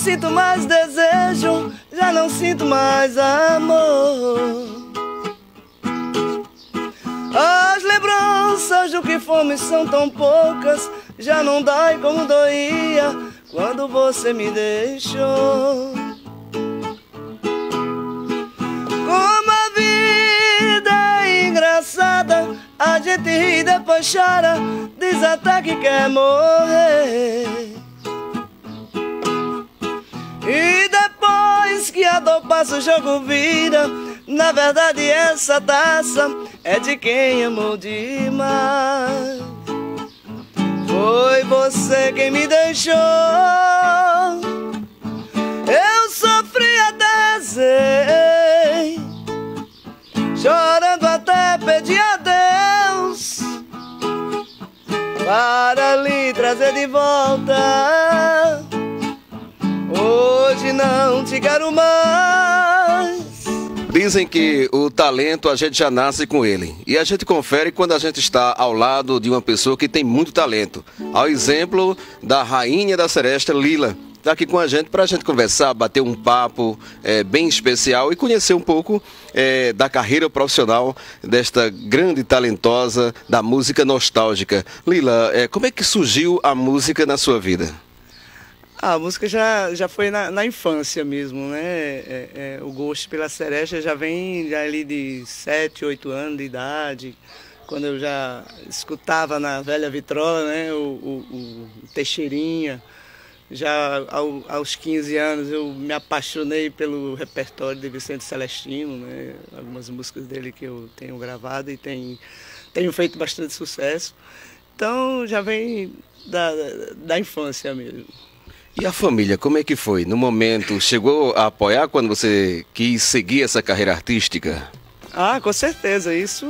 sinto mais desejo, já não sinto mais amor. As lembranças do que fomos são tão poucas, já não dói como doía quando você me deixou. Como a vida é engraçada, a gente ri e depois chora, diz até que quer morrer. E depois que a dor passa, o jogo vira. Na verdade essa taça é de quem amou demais. Foi você quem me deixou. Eu sofri até rezei, chorando até pedi a Deus para lhe trazer de volta. Hoje não te quero mais. Dizem que o talento a gente já nasce com ele. E a gente confere quando a gente está ao lado de uma pessoa que tem muito talento. Ao exemplo da rainha da seresta, Lila. Está aqui com a gente para a gente conversar, bater um papo bem especial e conhecer um pouco da carreira profissional desta grande talentosa da música nostálgica. Lila, como é que surgiu a música na sua vida? A música já foi na infância mesmo, né? O gosto pela seresta já vem ali de 7, 8 anos de idade, quando eu já escutava na velha vitrola, né? O Teixeirinha. Já aos 15 anos eu me apaixonei pelo repertório de Vicente Celestino, né? Algumas músicas dele que eu tenho gravado e tenho feito bastante sucesso. Então já vem da infância mesmo. E a família, como é que foi? No momento, chegou a apoiar quando você quis seguir essa carreira artística? Ah, com certeza. Isso,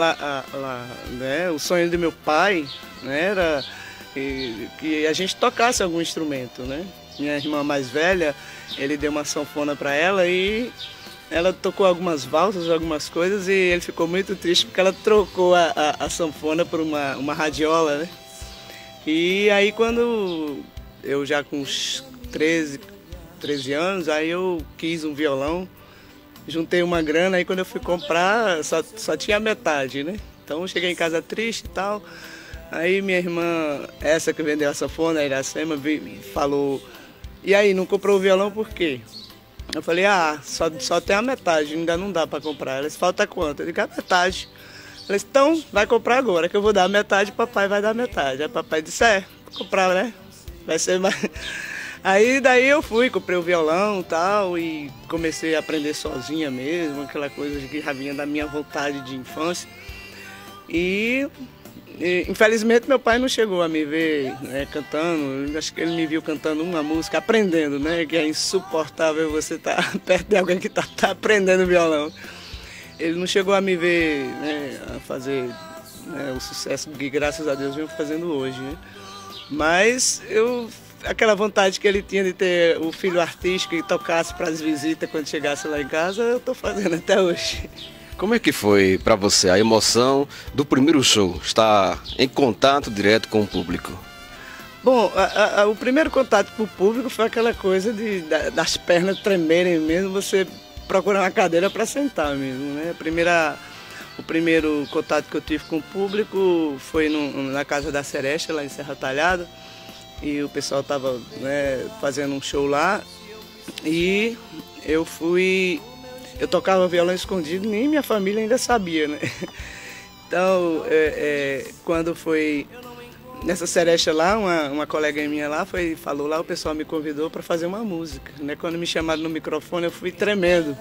né, o sonho do meu pai, né, era que a gente tocasse algum instrumento, né? Minha irmã mais velha, ele deu uma sanfona para ela e ela tocou algumas valsas, algumas coisas, e ele ficou muito triste porque ela trocou a sanfona por uma radiola, né? E aí quando eu já com uns 13 anos, aí eu quis um violão, juntei uma grana, aí quando eu fui comprar só tinha metade, né? Então eu cheguei em casa triste e tal, aí minha irmã, essa que vendeu a sanfona, a Iracema, falou, e aí, não comprou o violão por quê? Eu falei, só tem a metade, ainda não dá para comprar. Ela disse, falta quanto? Eu disse, a metade. Ela disse, então vai comprar agora, que eu vou dar a metade, papai vai dar a metade. Aí papai disse, vou comprar, né? Vai ser mais... Aí daí eu fui, comprei o violão e tal, e comecei a aprender sozinha mesmo, aquela coisa que já vinha da minha vontade de infância. E infelizmente meu pai não chegou a me ver, né, cantando. Acho que ele me viu cantando uma música, aprendendo, né? Que é insuportável você estar perto de alguém que tá aprendendo violão. Ele não chegou a me ver, né, a fazer, né, o sucesso que graças a Deus venho fazendo hoje, né? Mas aquela vontade que ele tinha de ter o filho artístico que tocasse para as visitas quando chegasse lá em casa, eu estou fazendo até hoje. Como é que foi para você a emoção do primeiro show, estar em contato direto com o público? Bom, o primeiro contato com o público foi aquela coisa das pernas tremerem mesmo, você procurar uma cadeira para sentar mesmo, né? O primeiro contato que eu tive com o público foi na Casa da Seresta, lá em Serra Talhada, e o pessoal estava, né, fazendo um show lá, e eu tocava violão escondido, nem minha família ainda sabia, né? Então, quando foi nessa seresta lá, uma colega minha lá falou lá, o pessoal me convidou para fazer uma música, né? Quando me chamaram no microfone, eu fui tremendo.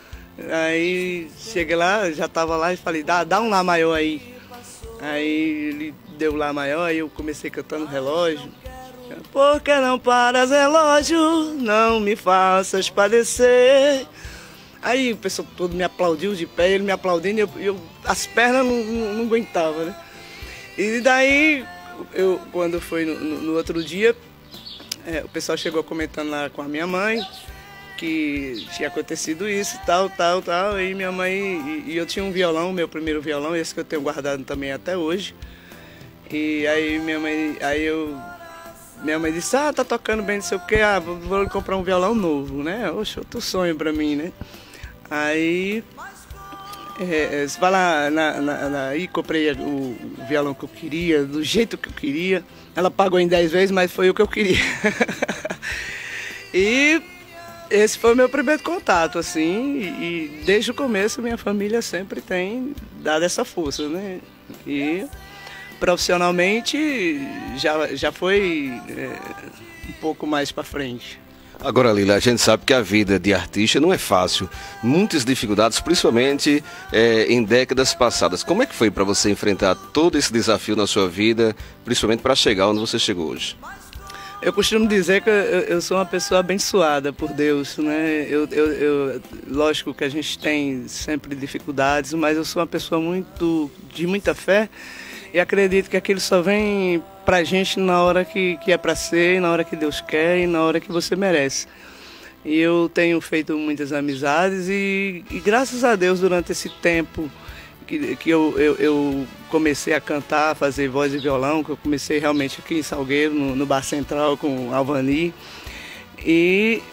Aí cheguei lá, já estava lá e falei, dá um Lá maior aí. Aí ele deu Lá maior, aí eu comecei cantando Relógio. Por que não paras, relógio, não me faças padecer. Aí o pessoal todo me aplaudiu de pé, ele me aplaudindo, e as pernas não aguentavam, né? E daí, quando foi no outro dia, o pessoal chegou comentando lá com a minha mãe que tinha acontecido isso, tal, e minha mãe, e eu tinha um violão, meu primeiro violão, esse que eu tenho guardado também até hoje. E aí minha mãe, aí eu minha mãe disse, tá tocando bem, não sei o quê, vou comprar um violão novo, né? Oxe, outro sonho pra mim, né? Aí, você vai lá, aí comprei o violão que eu queria, do jeito que eu queria. Ela pagou em 10 vezes, mas foi o que eu queria. E esse foi o meu primeiro contato, assim, e desde o começo minha família sempre tem dado essa força, né? E profissionalmente já foi um pouco mais para frente. Agora, Lila, a gente sabe que a vida de artista não é fácil. Muitas dificuldades, principalmente em décadas passadas. Como é que foi para você enfrentar todo esse desafio na sua vida, principalmente para chegar onde você chegou hoje? Eu costumo dizer que eu sou uma pessoa abençoada por Deus, né? Lógico que a gente tem sempre dificuldades, mas eu sou uma pessoa de muita fé e acredito que aquilo só vem pra gente na hora que é pra ser, na hora que Deus quer e na hora que você merece. E eu tenho feito muitas amizades e graças a Deus durante esse tempo que eu comecei a cantar, a fazer voz e violão, que eu comecei realmente aqui em Salgueiro, no Bar Central com Alvani, e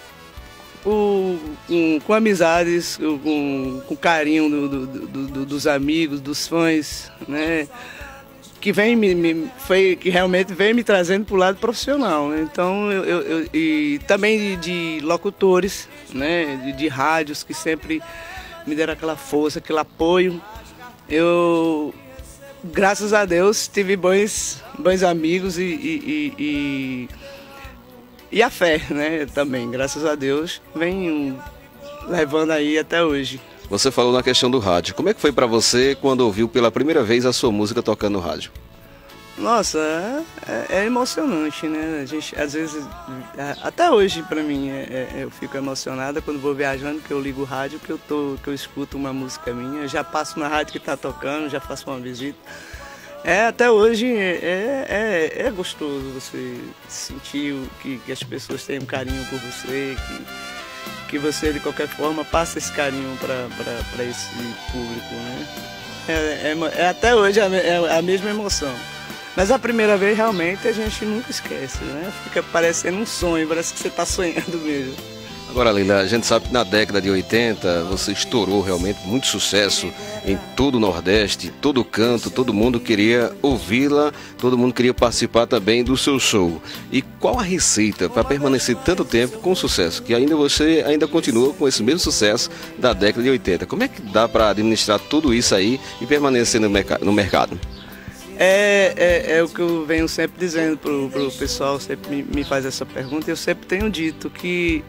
com amizades, com carinho dos amigos, dos fãs, né? Que realmente vem me trazendo para o lado profissional, né? Então, e também de locutores, né? De rádios que sempre me deram aquela força, aquele apoio. Eu, graças a Deus, tive bons amigos e a fé, né? Também, graças a Deus, venho levando aí até hoje. Você falou na questão do rádio. Como é que foi para você quando ouviu pela primeira vez a sua música tocando no rádio? Nossa, é emocionante, né? A gente, às vezes, até hoje para mim, eu fico emocionada quando vou viajando, que eu ligo o rádio, que eu escuto uma música minha, já passo na rádio que está tocando, já faço uma visita. Até hoje é gostoso você sentir que as pessoas têm um carinho por você, que você de qualquer forma passa esse carinho para esse público, né? Até hoje é a mesma emoção. Mas a primeira vez realmente a gente nunca esquece, né? Fica parecendo um sonho, parece que você está sonhando mesmo. Agora, Lila, a gente sabe que na década de 80 você estourou realmente muito sucesso em todo o Nordeste, todo canto, todo mundo queria ouvi-la, todo mundo queria participar também do seu show. E qual a receita para permanecer tanto tempo com sucesso? Que você ainda continua com esse mesmo sucesso da década de 80. Como é que dá para administrar tudo isso aí e permanecer no mercado? É o que eu venho sempre dizendo pro pessoal, sempre me faz essa pergunta, e eu sempre tenho dito que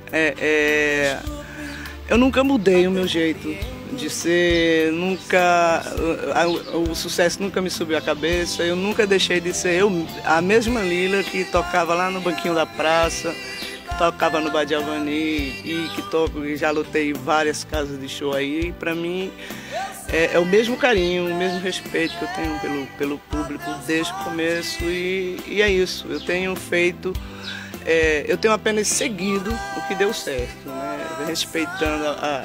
eu nunca mudei o meu jeito de ser, o sucesso nunca me subiu à cabeça, eu nunca deixei de ser a mesma Lila que tocava lá no banquinho da praça, que tocava no Bar de Alvani e que já lutei várias casas de show aí, e pra mim é o mesmo carinho, o mesmo respeito que eu tenho pelo público desde o começo e é isso. Eu tenho feito, eu tenho apenas seguido o que deu certo, né? Respeitando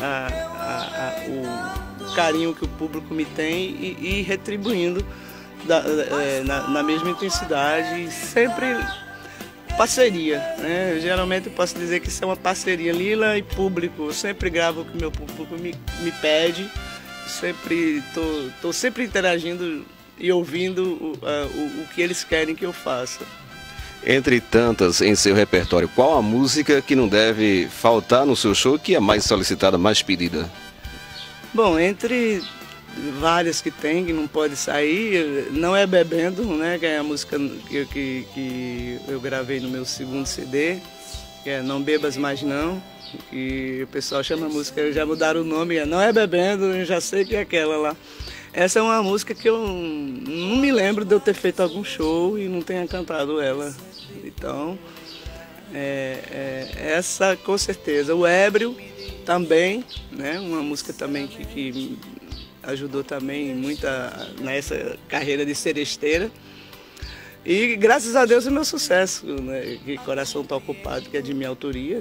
o carinho que o público me tem e retribuindo na mesma intensidade, sempre parceria, né? Geralmente eu posso dizer que isso é uma parceria, Lila e público. Eu sempre gravo o que meu público me pede. Estou sempre interagindo e ouvindo o que eles querem que eu faça. Entre tantas em seu repertório, qual a música que não deve faltar no seu show, que é mais solicitada, mais pedida? Bom, entre várias que tem, que não pode sair, Não É Bebendo, né, que é a música que eu gravei no meu segundo CD, que é Não Bebas Mais Não. E o pessoal chama a música, já mudaram o nome, Não É Bebendo, eu já sei que é aquela lá. Essa é uma música que eu não me lembro de eu ter feito algum show e não tenha cantado ela. Então, essa com certeza. O Ébrio também, né? Uma música também que ajudou também muito nessa carreira de seresteira. E graças a Deus é meu sucesso, né? Que Coração Tá Ocupado, que é de minha autoria,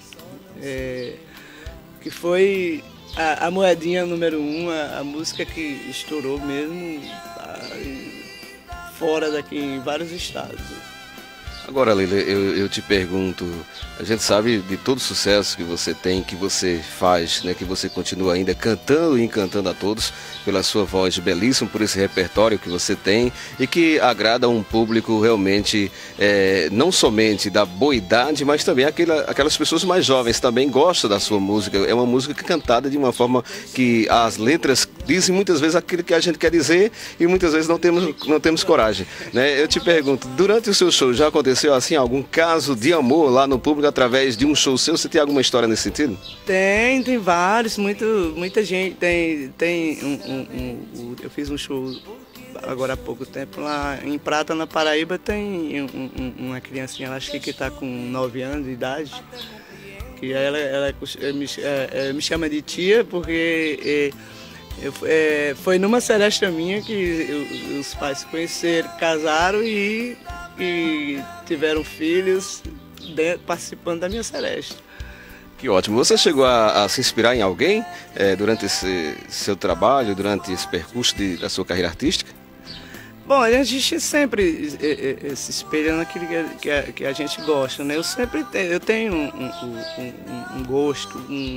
que foi a moedinha número 1, a música que estourou mesmo fora daqui, em vários estados. Agora, Lila, eu te pergunto, a gente sabe de todo o sucesso que você tem, que você faz, né, que você continua ainda cantando e encantando a todos pela sua voz belíssima, por esse repertório que você tem e que agrada um público realmente, não somente da boa idade, mas também aquelas pessoas mais jovens também gostam da sua música. É uma música cantada de uma forma que as letras dizem muitas vezes aquilo que a gente quer dizer e muitas vezes não temos coragem, né? Eu te pergunto, durante o seu show já aconteceu assim algum caso de amor lá no público através de um show seu? Você tem alguma história nesse sentido? Tem vários, muita gente. Eu fiz um show agora há pouco tempo lá em Prata, na Paraíba, tem uma criancinha, acho que está com 9 anos de idade, que ela me chama de tia porque foi numa seresta minha que os pais se conheceram, casaram e tiveram filhos participando da minha seresta. Que ótimo. Você chegou a se inspirar em alguém durante esse seu trabalho, durante esse percurso da sua carreira artística? Bom, a gente sempre se espelha naquilo que a gente gosta, né? Eu tenho um gosto,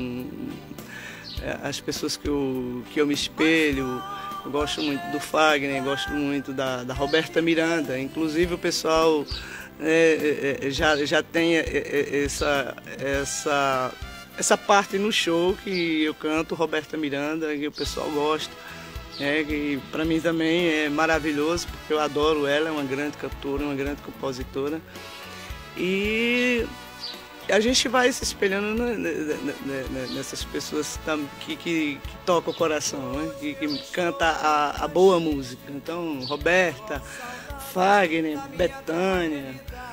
as pessoas que eu me espelho. Eu gosto muito do Fagner, gosto muito da Roberta Miranda. Inclusive o pessoal já tem essa parte no show que eu canto Roberta Miranda, que o pessoal gosta. Que para mim também é maravilhoso, porque eu adoro ela, é uma grande cantora, uma grande compositora. E a gente vai se espelhando nessas pessoas que tocam o coração, né? que canta a boa música. Então, Roberta, Fagner, Bethânia,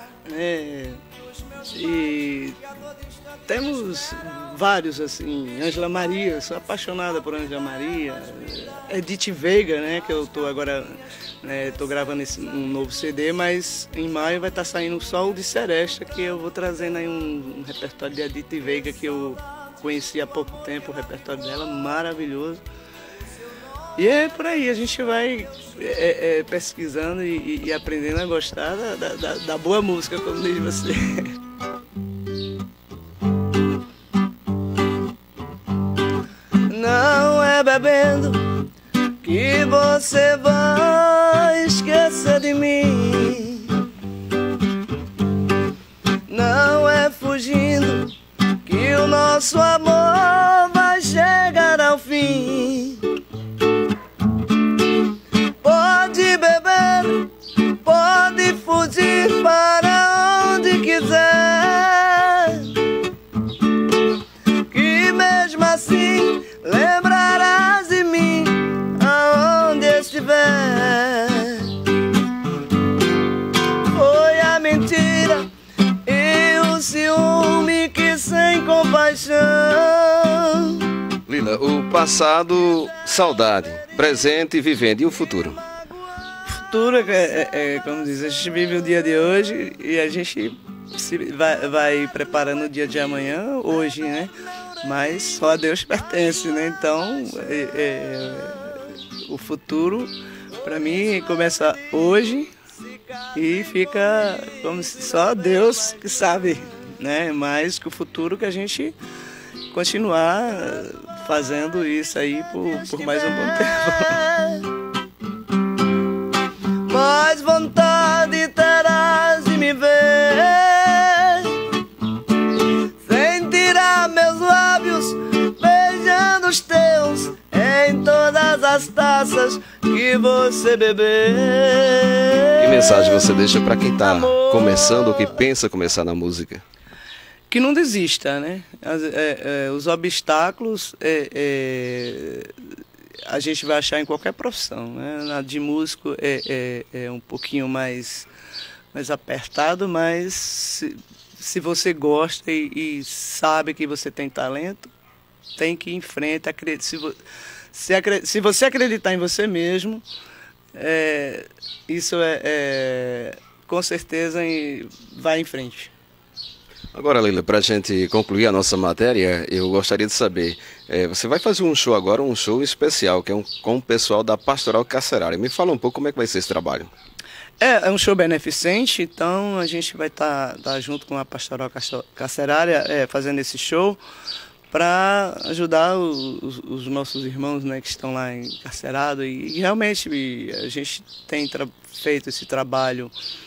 e temos vários assim, Ângela Maria, sou apaixonada por Ângela Maria, Edith Veiga, né, que eu estou agora, estou gravando um novo CD, mas em maio vai estar saindo só o de Seresta, que eu vou trazendo aí um repertório de Edith Veiga que eu conheci há pouco tempo, o repertório dela, maravilhoso. E é por aí, a gente vai pesquisando e aprendendo a gostar da boa música, como diz você. Não é bebendo que você vai esquecer de mim. Não é fugindo que o nosso amor vai chegar ao fim. Pode beber, pode fugir para onde quiser, que mesmo assim lembrarás de mim aonde estiver. Foi a mentira e o ciúme que sem compaixão. Lila, o passado, saudade, presente, vivendo, e o futuro? Futuro como diz, a gente vive o dia de hoje e a gente vai preparando o dia de amanhã, hoje, né? Mas só a Deus pertence, né? Então, o futuro, para mim, começa hoje e fica como só Deus que sabe, né? Mas que o futuro que a gente continuar fazendo isso aí por mais um bom tempo. Mais vontade terás de me ver, sentirá meus lábios beijando os teus em todas as taças que você beber. Que mensagem você deixa para quem está começando ou que pensa começar na música? Que não desista, né? Os obstáculos a gente vai achar em qualquer profissão, né? Na de músico é um pouquinho mais apertado, mas se você gosta e sabe que você tem talento, tem que ir em frente. Se você acreditar em você mesmo, isso com certeza vai em frente. Agora, Lila, para a gente concluir a nossa matéria, eu gostaria de saber, você vai fazer um show agora, um show especial, que é com o pessoal da Pastoral Carcerária. Me fala um pouco como é que vai ser esse trabalho. É um show beneficente, então a gente vai estar junto com a Pastoral Carcerária fazendo esse show para ajudar os nossos irmãos, né, que estão lá encarcerados. E realmente a gente tem feito esse trabalho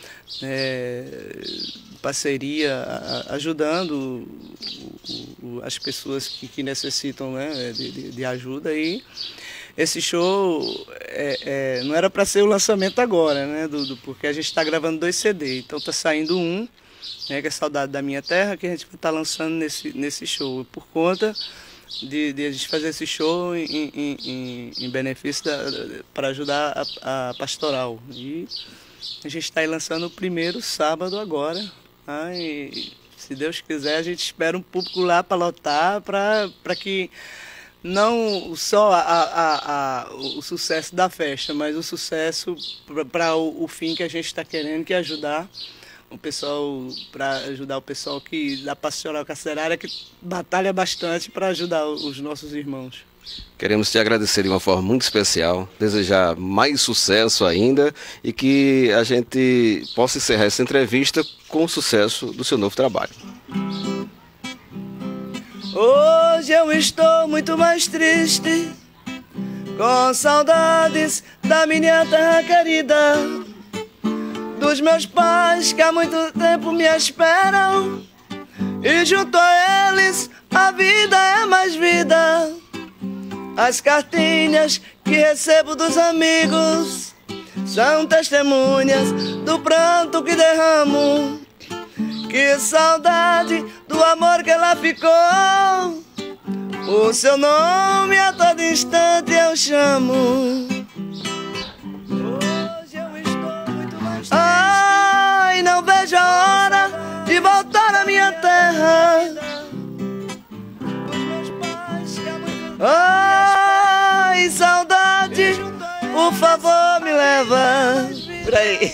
parceria, ajudando as pessoas que necessitam, né, de ajuda. E esse show não era para ser o lançamento agora, né, porque a gente está gravando 2 CD, então está saindo um, né, que é Saudade da Minha Terra, que a gente vai estar lançando nesse show, por conta de a gente fazer esse show em benefício para ajudar a pastoral. E a gente está aí lançando o primeiro sábado agora, tá? E se Deus quiser a gente espera um público lá para lotar, para que não só o sucesso da festa, mas o sucesso para o fim que a gente está querendo, que é ajudar o pessoal, da Pastoral Carcerária, que batalha bastante para ajudar os nossos irmãos. Queremos te agradecer de uma forma muito especial, desejar mais sucesso ainda e que a gente possa encerrar essa entrevista com o sucesso do seu novo trabalho. Hoje eu estou muito mais triste, com saudades da minha terra querida, dos meus pais que há muito tempo me esperam, e junto a eles a vida é mais vida. As cartinhas que recebo dos amigos são testemunhas do pranto que derramo. Que saudade do amor que ela ficou, o seu nome a todo instante eu chamo. Hoje eu estou muito mais triste. Ai, não vejo a hora de voltar à minha terra. Ai, saudade, por favor me leva. Por aí.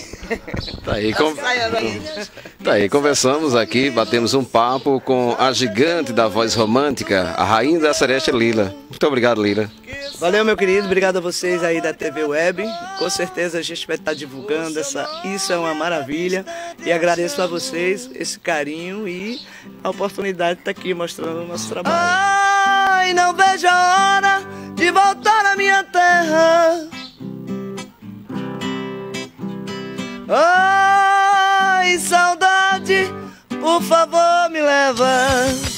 Tá aí, conversamos aqui, batemos um papo com a gigante da voz romântica, a rainha da seresta, Lila. Muito obrigado, Lila. Valeu, meu querido, obrigado a vocês aí da TV Web. Com certeza a gente vai estar divulgando isso é uma maravilha. E agradeço a vocês esse carinho e a oportunidade de estar aqui mostrando o nosso trabalho. Ai, não vejo a hora de voltar à minha terra. Ai, saudade, por favor me leva.